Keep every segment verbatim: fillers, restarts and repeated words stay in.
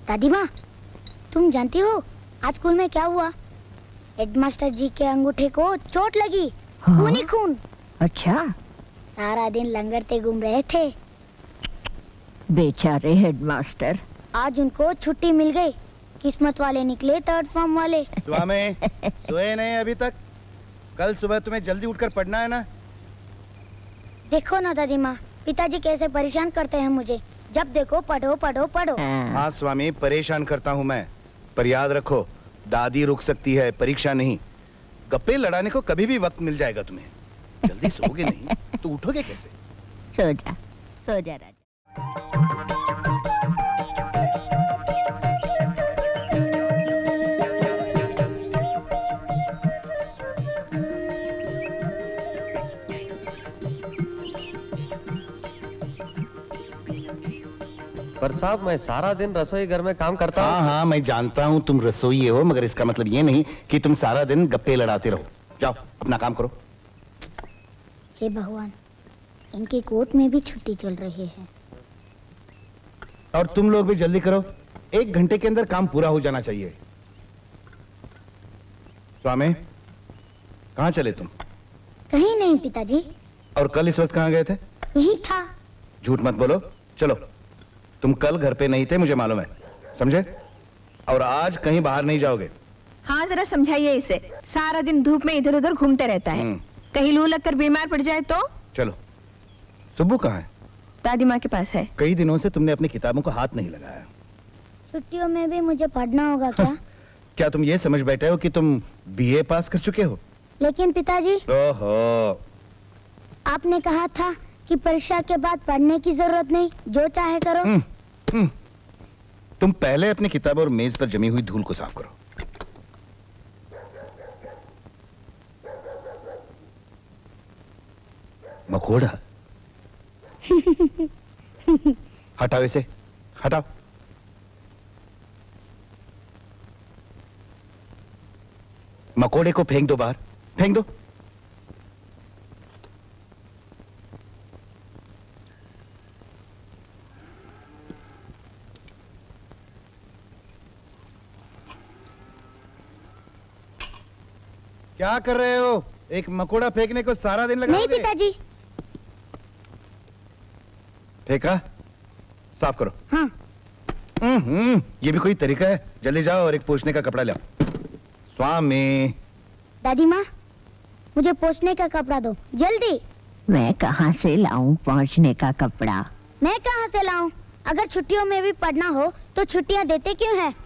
दादी माँ, तुम जानती हो आज स्कूल में क्या हुआ? हेडमास्टर जी के अंगूठे को चोट लगी। हाँ? खून ही खून। अच्छा। सारा दिन लंगड़ते घूम रहे थे। बेचारे हेडमास्टर। आज उनको छुट्टी मिल गई। किस्मत वाले निकले थर्ड फॉर्म वाले। स्वामी, सोए नहीं अभी तक? कल सुबह तुम्हें जल्दी उठकर पढ़ना है ना? देखो ना दादी माँ, पिताजी कैसे परेशान करते हैं मुझे। जब देखो पढ़ो पढ़ो पढ़ो। हाँ स्वामी, परेशान करता हूँ मैं, पर याद रखो दादी रुक सकती है, परीक्षा नहीं। गप्पे लड़ाने को कभी भी वक्त मिल जाएगा तुम्हें। जल्दी सोओगे नहीं तो उठोगे कैसे? सो जा, सो जा राजा। पर साहब, मैं सारा दिन रसोई घर में काम करता हूँ। हाँ हाँ मैं जानता हूँ तुम रसोई हो, मगर इसका मतलब ये नहीं कि तुम सारा दिन गप्पे लड़ाते रहो। जाओ अपना काम करो। हे भगवान, इनके कोर्ट में भी छुट्टी चल रही है। और तुम लोग भी जल्दी करो, एक घंटे के अंदर काम पूरा हो जाना चाहिए। स्वामी, कहाँ चले तुम? कहीं नहीं पिताजी। और कल इस वक्त कहाँ गए थे? यही था। झूठ मत बोलो। चलो, तुम कल घर पे नहीं थे, मुझे मालूम है, समझे? और आज कहीं बाहर नहीं जाओगे। हाँ, जरा समझाइए इसे। सारा दिन धूप में इधर उधर घूमते रहता है, कहीं लू लगकर बीमार पड़ जाए तो? चलो। सुब्बू कहाँ है? दादी माँ के पास है। कई दिनों से तुमने अपनी किताबों को हाथ नहीं लगाया। छुट्टियों में भी मुझे पढ़ना होगा क्या? क्या तुम ये समझ बैठे हो कि तुम बीए पास कर चुके हो? लेकिन पिताजी, ओहो, आपने कहा था कि परीक्षा के बाद पढ़ने की जरूरत नहीं, जो चाहे करो। हुँ, हुँ। तुम पहले अपनी किताब और मेज पर जमी हुई धूल को साफ करो। मकोड़ा। हटाओ इसे, हटाओ। मकोड़े को फेंक दो बाहर, फेंक दो। क्या कर रहे हो? एक मकोड़ा फेंकने को सारा दिन लगाओगे? नहीं पिताजी। फेंका? साफ करो। हाँ। हम्म, ये भी कोई तरीका है? जल्दी जाओ और एक पोंछने का कपड़ा लाओ। स्वामी। दादी माँ, मुझे पोंछने का कपड़ा दो, जल्दी। मैं कहाँ से लाऊं पोंछने का कपड़ा? मैं कहाँ से लाऊं? अगर छुट्टियों में भी पढ़ना हो तो छुट्टियाँ देते क्यों हैं?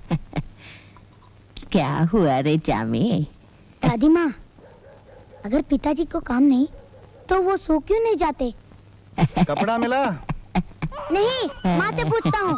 क्या हुआ रे चामी? दादी माँ, अगर पिताजी को काम नहीं तो वो सो क्यों नहीं जाते? कपड़ा मिला? नहीं, माँ से पूछता हूँ।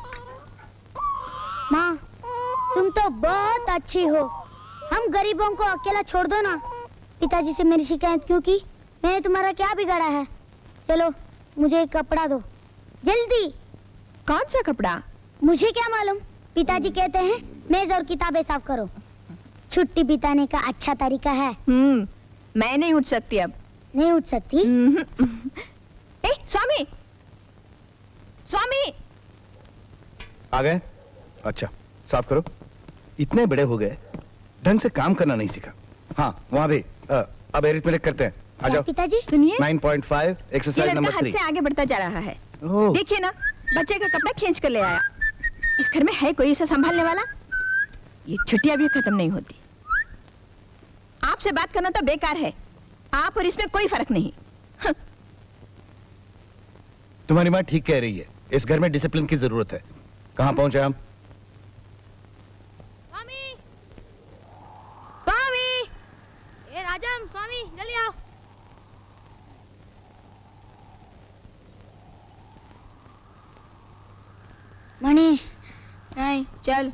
माँ, तुम तो बहुत अच्छी हो। हम गरीबों को अकेला छोड़ दो ना। पिताजी से मेरी शिकायत क्यों की? मैंने तुम्हारा क्या बिगाड़ा है? चलो, मुझे एक कपड़ा दो, जल्दी। कौन सा कपड़ा? मुझे क्या मालूम। पिताजी कहते हैं मेज और किताबें साफ करो। छुट्टी बिताने का अच्छा तरीका है। हम्म, मैं नहीं उठ सकती अब। नहीं उठ सकती? ए, स्वामी, स्वामी। आ गए? अच्छा, साफ करो। इतने बड़े हो गए, ढंग से काम करना नहीं सीखा। हाँ, वहाँ भी आ, अब एरिथमेटिक करते हैं। आ जाओ। पिताजी सुनिए, nine point five exercise number three. हद से आगे बढ़ता जा रहा है। देखिए ना, बच्चे का कपड़ा खींच कर ले आया। इस घर में है कोई इसे संभालने वाला? ये छुट्टियां भी खत्म नहीं होती। आपसे बात करना तो बेकार है। आप और इसमें कोई फर्क नहीं। हाँ। तुम्हारी माँ ठीक कह रही है, इस घर में डिसिप्लिन की जरूरत है। कहाँ पहुंचे हम? स्वामी, स्वामी, ए राजम, स्वामी जल्दी आओ। मणि, नहीं, चल।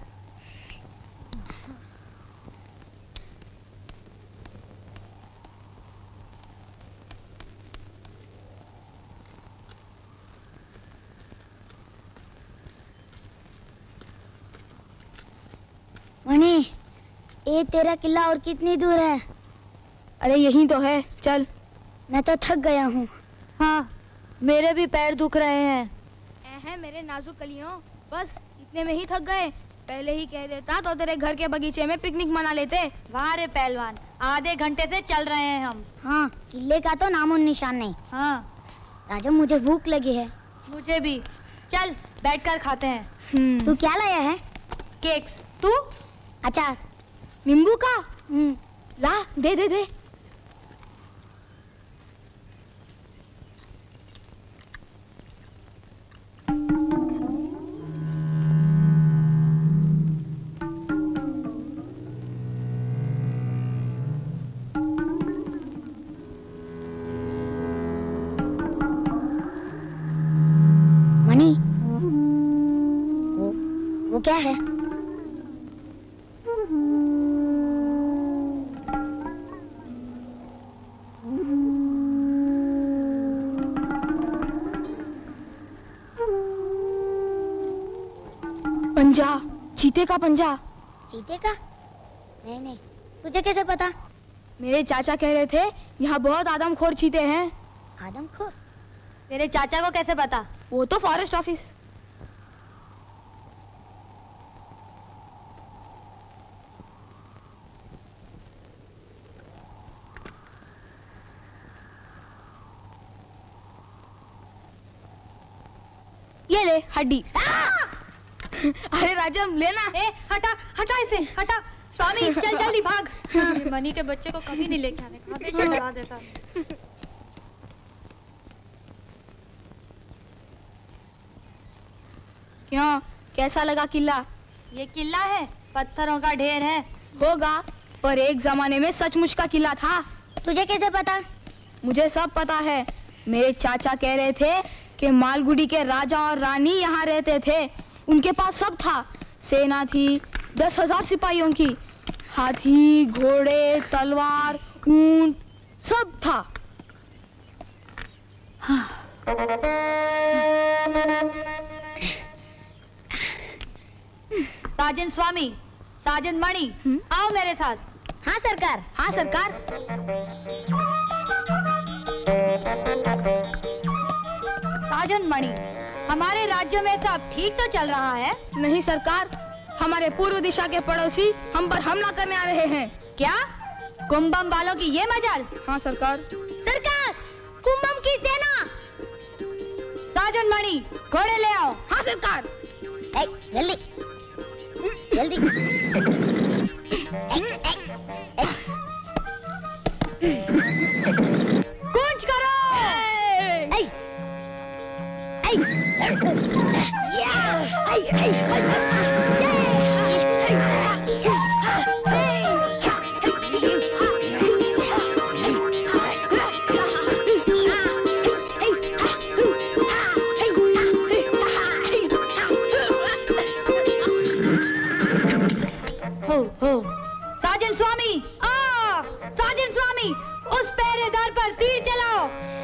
मणि, ये तेरा किला और कितनी दूर है? अरे यही तो है, चल। मैं तो थक गया हूँ। हाँ, मेरे भी पैर दुख रहे हैं। है मेरे नाजुक कलियों, बस इतने में ही थक गए। पहले ही कह देता तो तेरे घर के बगीचे में पिकनिक मना लेते। वाह रे पहलवान, आधे घंटे से चल रहे हैं हम। हाँ, किले का तो नामो निशान नहीं। हाँ राजा, मुझे भूख लगी है। मुझे भी। चल बैठकर खाते हैं। तू क्या लाया है? केक्स। तू? अचार। नींबू का? हम्म। ला, दे दे दे। मणि, वो वो क्या है? पंजा, चीते का पंजा। चीते का? नहीं नहीं, तुझे कैसे पता? मेरे चाचा कह रहे थे यहाँ बहुत आदमखोर चीते हैं। आदमखोर? तेरे चाचा को कैसे पता? वो तो फॉरेस्ट ऑफिस। ये ले हड्डी। अरे राजम लेना। ए, हटा हटा इसे, हटा। स्वामी चल जल्दी भाग। ये मनी के बच्चे को कभी नहीं लेके आने का, हमेशा डरा देता है। क्यों, कैसा लगा किला? ये किला है, पत्थरों का ढेर है। होगा, पर एक जमाने में सचमुच का किला था। तुझे कैसे पता? मुझे सब पता है। मेरे चाचा कह रहे थे कि मालगुडी के राजा और रानी यहाँ रहते थे। उनके पास सब था। सेना थी दस हजार सिपाहियों की, हाथी, घोड़े, तलवार, ऊंट, सब था। साजन स्वामी, साजन मणि, आओ मेरे साथ। हाँ सरकार। हाँ सरकार। साजन मणि, हमारे राज्य में सब ठीक तो चल रहा है? नहीं सरकार, हमारे पूर्व दिशा के पड़ोसी हम पर हमला करने आ रहे हैं। क्या? कुंभम वालों की ये मजाल? हाँ सरकार। सरकार, कुंभम की सेना। साजन मणि, घोड़े ले आओ। हाँ सरकार। ए, जल्दी जल्दी। कूच करो। ए, ए, या, ए, ए, हो हो साजन स्वामी, आ साजन स्वामी, उस पहरेदार पर तीर चलाओ।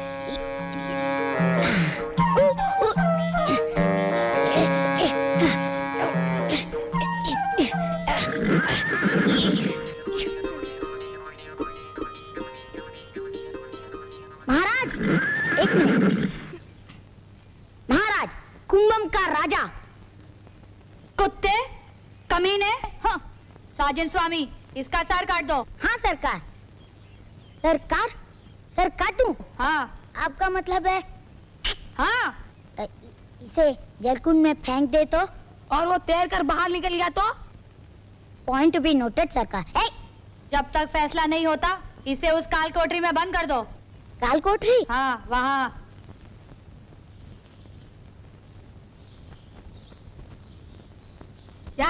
महाराज, एक मिनट। महाराज, कुंभम का राजा। कुत्ते, कमीने। हाँ, साजन स्वामी, इसका सर काट दो। हाँ सरकार। सरकार? सर काटूं? हाँ आपका मतलब है हाँ। अ, इसे जलकुंड में फेंक दे तो? और वो तैर कर बाहर निकल गया तो? पॉइंट बी नोटेड सरकार। ए, जब तक फैसला नहीं होता, इसे उस काल कोठरी में बंद कर दो। काल कोठरी? हाँ, वहाँ। जा।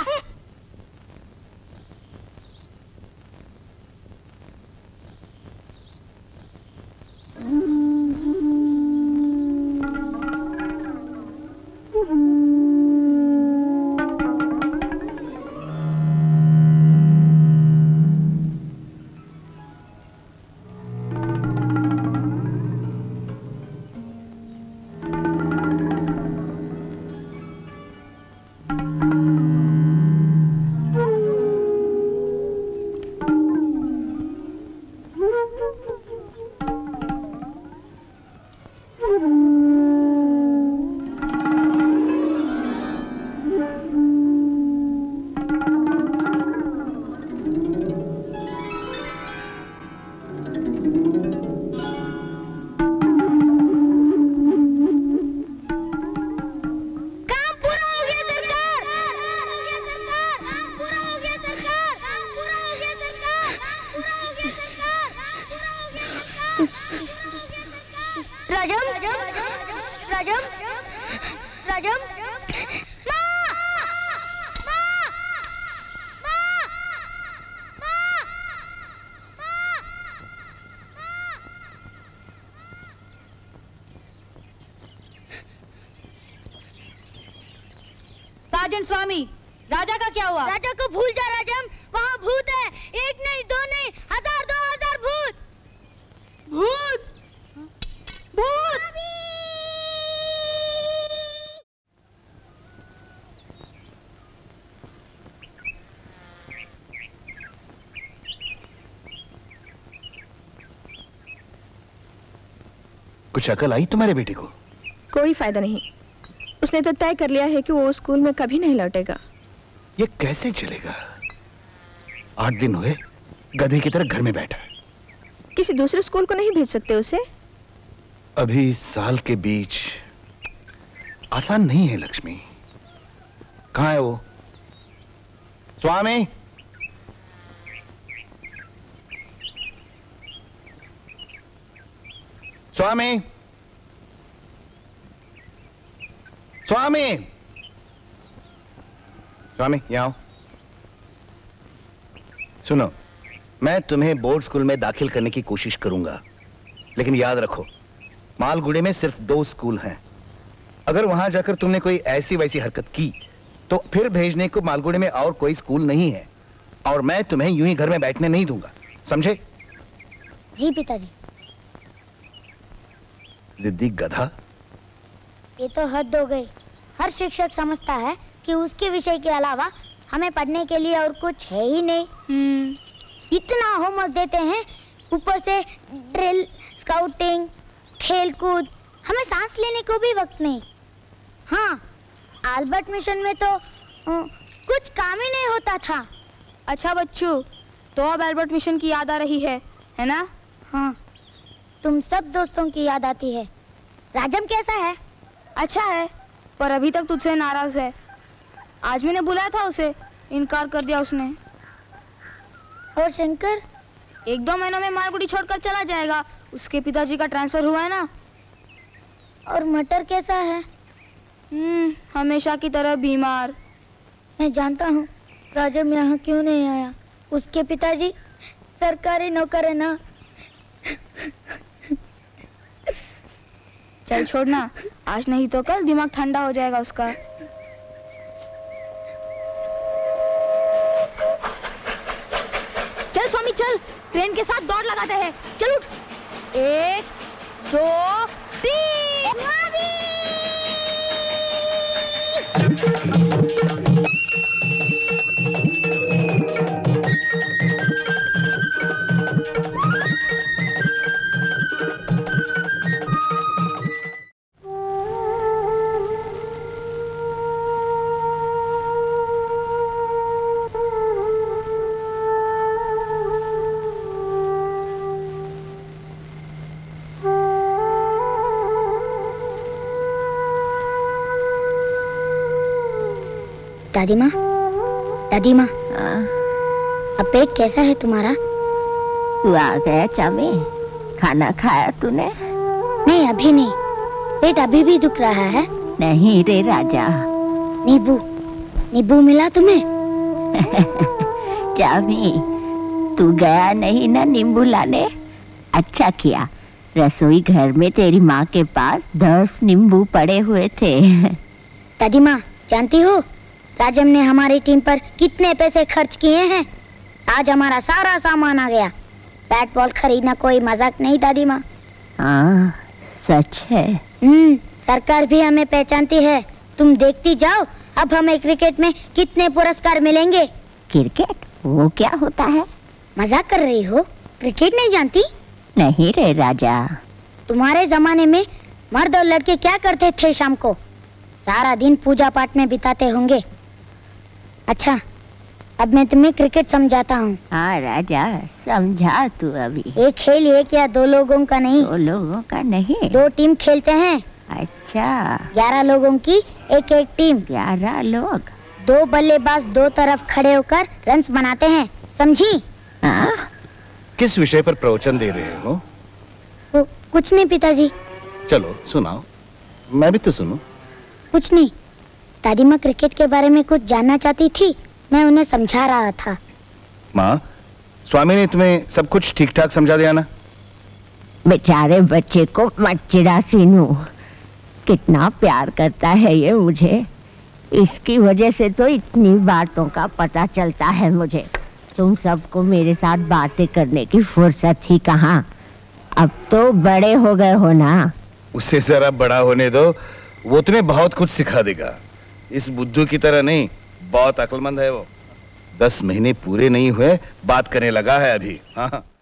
राजम, राजम, माँ, माँ, माँ, माँ, साजन स्वामी, राजा का क्या हुआ? राजा को भूल जा राजम, वहाँ भूत है। एक नहीं, दो नहीं, हजार दो हजार भूत। भूत, भूत। कुछ अकल आई तुम्हारे बेटे को? कोई फायदा नहीं, उसने तो तय कर लिया है कि वो स्कूल में कभी नहीं लौटेगा। ये कैसे चलेगा? आठ दिन हुए गधे की तरह घर में बैठा है। किसी दूसरे स्कूल को नहीं भेज सकते उसे? अभी साल के बीच आसान नहीं है लक्ष्मी। कहाँ है वो? स्वामी, स्वामी, स्वामी, स्वामी, यहाँ आओ। सुनो, मैं तुम्हें बोर्ड स्कूल में दाखिल करने की कोशिश करूंगा, लेकिन याद रखो मालगुड़ी में सिर्फ दो स्कूल हैं। अगर वहां जाकर तुमने कोई ऐसी वैसी हरकत की तो फिर भेजने को मालगुड़ी में और कोई स्कूल नहीं है, और मैं तुम्हें यूं ही घर में बैठने नहीं दूंगा, समझे? जी पिताजी। जिद्दी गधा। ये तो हद हो गई। हर शिक्षक समझता है कि उसके विषय के अलावा हमें पढ़ने के लिए और कुछ है ही नहीं। हम्म इतना होमवर्क देते हैं, ऊपर से ड्रिल, स्काउटिंग, खेलकूद, हमें सांस लेने को भी वक्त नहीं। हाँ, आल्बर्ट मिशन में तो अ, कुछ काम ही नहीं होता था। अच्छा बच्चों, तो अब एल्बर्ट मिशन की याद आ रही है, है ना? हाँ, तुम सब दोस्तों की याद आती है। राजम कैसा है? अच्छा है, पर अभी तक तुझसे नाराज है। आज मैंने बुलाया था उसे, इनकार कर दिया उसने। और शंकर? एक दो महीनों में मालगुड़ी छोड़कर चला जाएगा, उसके पिताजी का ट्रांसफर हुआ है ना। और मटर कैसा है? हम्म हमेशा की तरह बीमार। मैं जानता हूँ राजम यहाँ क्यों नहीं आया। उसके पिताजी सरकारी नौकर है ना। चल छोड़ना, आज नहीं तो कल दिमाग ठंडा हो जाएगा उसका। चल स्वामी चल, ट्रेन के साथ दौड़ लगाते हैं। चल उठ। एक, दो, तीन। दादी माँ, दादी माँ, अब पेट कैसा है तुम्हारा? तू आ गया चावे? खाना खाया तूने? नहीं अभी नहीं, पेट अभी भी दुख रहा है। नहीं रे राजा। नींबू, नींबू मिला तुम्हें? चावी, तू गया नहीं ना नींबू लाने? अच्छा किया, रसोई घर में तेरी माँ के पास दस नींबू पड़े हुए थे। दादी माँ, जानती हो राजम ने हमारी टीम पर कितने पैसे खर्च किए हैं? आज हमारा सारा सामान आ गया। बैट बॉल खरीदना कोई मजाक नहीं दादी माँ। हाँ सच है। हम्म सरकार भी हमें पहचानती है। तुम देखती जाओ अब हमें क्रिकेट में कितने पुरस्कार मिलेंगे। क्रिकेट? वो क्या होता है? मजाक कर रही हो? क्रिकेट नहीं जानती? नहीं रे राजा। तुम्हारे जमाने में मर्द और लड़के क्या करते थे? शाम को सारा दिन पूजा पाठ में बिताते होंगे। अच्छा, अब मैं तुम्हें क्रिकेट समझाता हूँ। हाँ राजा, समझा तू अभी। एक खेल एक या दो लोगों का नहीं। दो लोगों का नहीं? दो टीम खेलते हैं। अच्छा। ग्यारह लोगों की एक एक टीम। ग्यारह लोग? दो बल्लेबाज दो तरफ खड़े होकर रन्स बनाते हैं, समझी? हाँ? किस विषय पर प्रवचन दे रहे हो? वो, कुछ नहीं पिताजी। चलो सुनाओ। मैं भी तो सुनूं। कुछ नहीं, दादी माँ क्रिकेट के बारे में कुछ जानना चाहती थी, मैं उन्हें समझा रहा था। माँ, स्वामी ने तुम्हें सब कुछ ठीक ठाक समझा दिया ना? बेचारे बच्चे को मत चिढ़ा सीनू, कितना प्यार करता है ये मुझे। इसकी वजह से तो इतनी बातों का पता चलता है मुझे। तुम सबको मेरे साथ बातें करने की फुर्सत ही कहाँ, अब तो बड़े हो गए हो ना। उसे जरा बड़ा होने दो, वो तुम्हें बहुत कुछ सिखा देगा। इस बुद्धू की तरह नहीं, बहुत अक्लमंद है वो। दस महीने पूरे नहीं हुए बात करने लगा है अभी। हाँ।